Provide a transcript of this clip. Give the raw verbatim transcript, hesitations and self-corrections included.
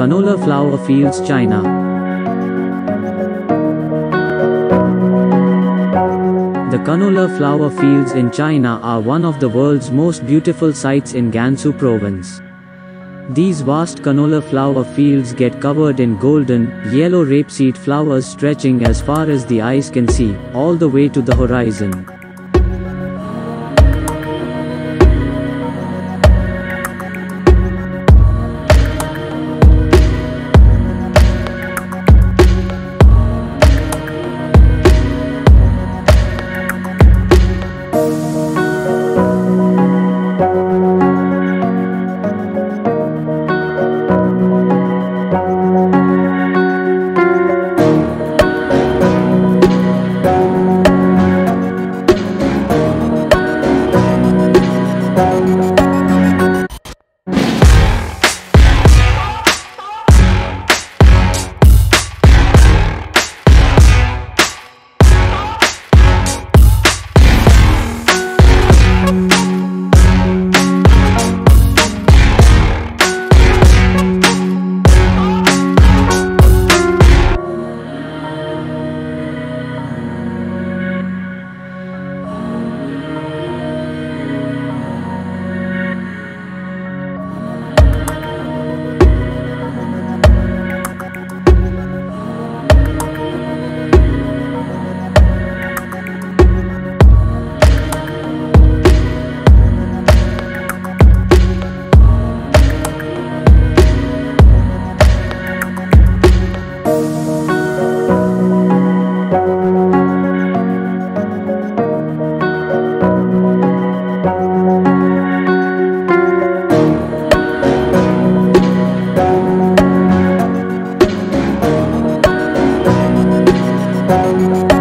Canola flower fields, China. The canola flower fields in China are one of the world's most beautiful sights in Gansu province. These vast canola flower fields get covered in golden, yellow rapeseed flowers stretching as far as the eyes can see, all the way to the horizon. Bye.